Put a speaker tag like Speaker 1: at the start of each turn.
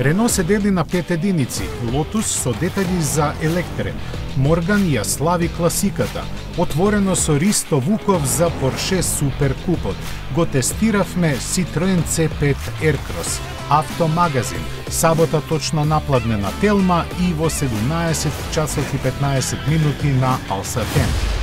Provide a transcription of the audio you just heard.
Speaker 1: Рено се дели на 5 единици, Лотус со детали за Електрен, Морган ја слави класиката, отворено со Ристо Вуков за Порше Супер Купот. Го тестиравме Citroen C5 Aircross, Автомагазин, сабота точно напладне на Телма и во 17 часот и 15 минути на Алсатен.